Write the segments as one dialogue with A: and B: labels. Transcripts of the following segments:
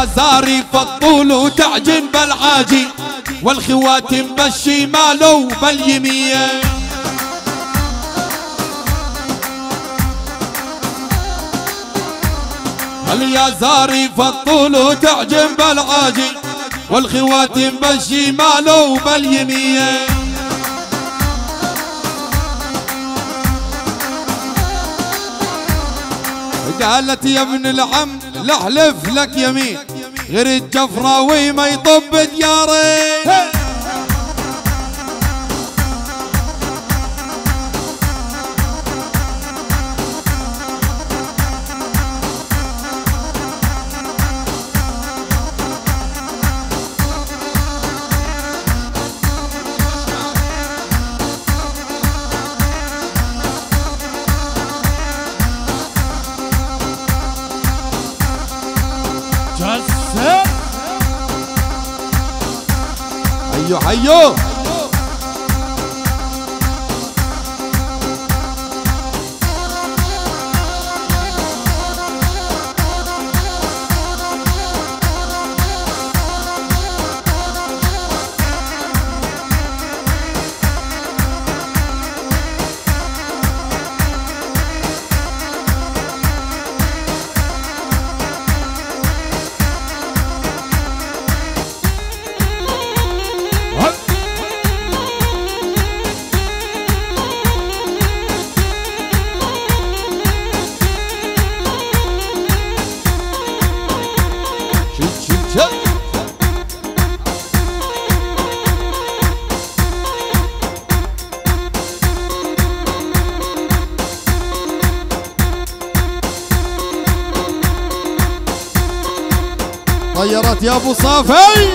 A: اليازاري فالطول وتعجن بالعاجي والخواتم بالشمال وباليمين. اليازاري فالطول وتعجن بالعاجي والخواتم بالشمال وباليمين. قالت يا ابن العم لحلف لك يمين غير الجفراوي ما يطب دياري. حيو حيو طيرت يا ابو صافي.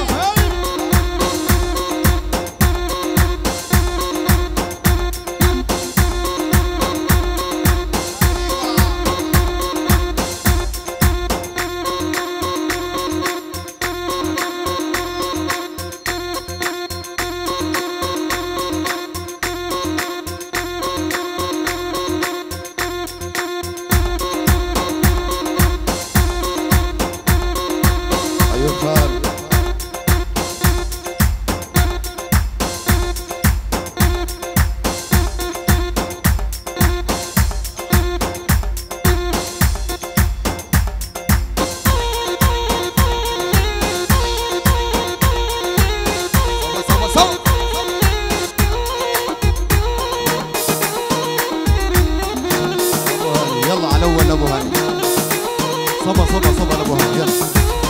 A: يلا على اول ابو هاني. صبا صبا صبا ابو هاني يلا.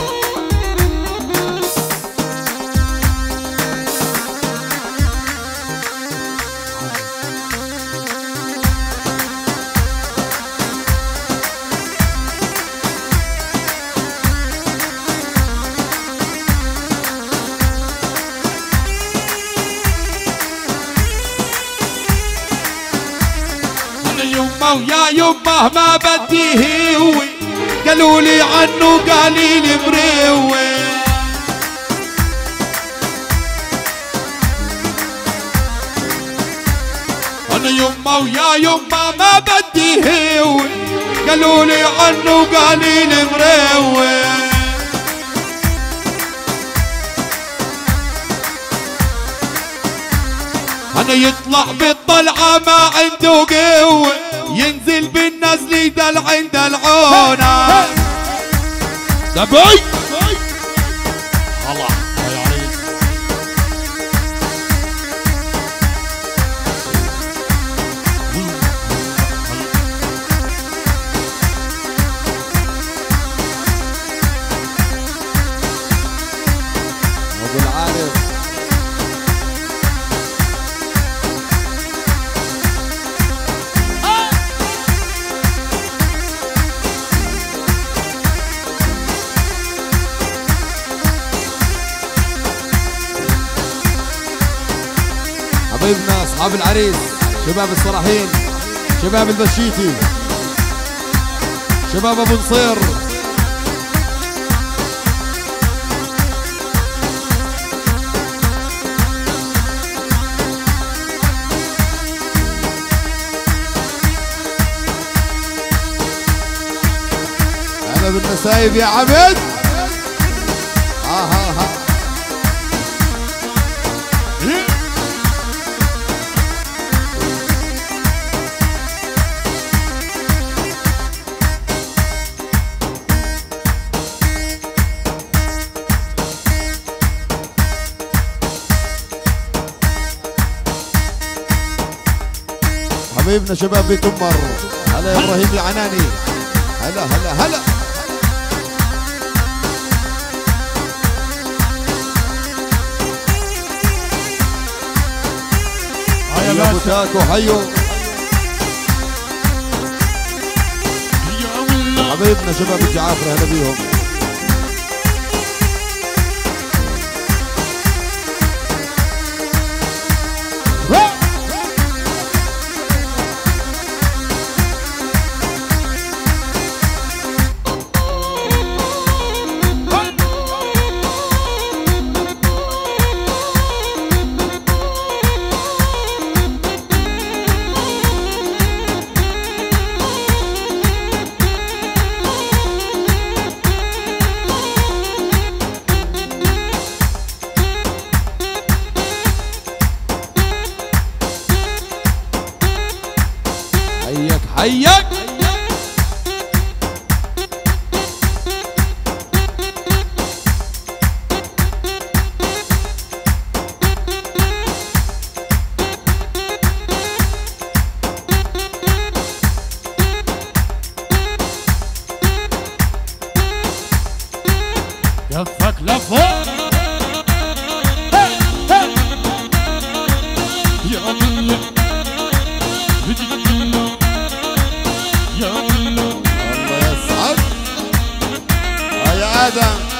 A: يمه ويا يمه ما بدي هوي قالوا لي عنه قليل مروي. انا يمه ويا يمه ما بدي هوي قالوا لي عنه قليل مروي. انا يطلع بالطلعه ما عنده قوه ينزل بالنزل يدل عند العونه. دبي الله يا عريس. ابو العارف حبايبنا اصحاب العريس، شباب الصراحين، شباب البشيتي، شباب ابو نصير، هلا بالنسايب يا عبد. حبيبنا شباب بيت أمر. هلا يا إبراهيم يا عناني. هلا هلا هلا. حيو أبو تاكو حيو. حبيبنا شباب الجعافرة هلا بيهم. حيك
B: كفك لفوق يا الله
A: الله يسعد. يا آدم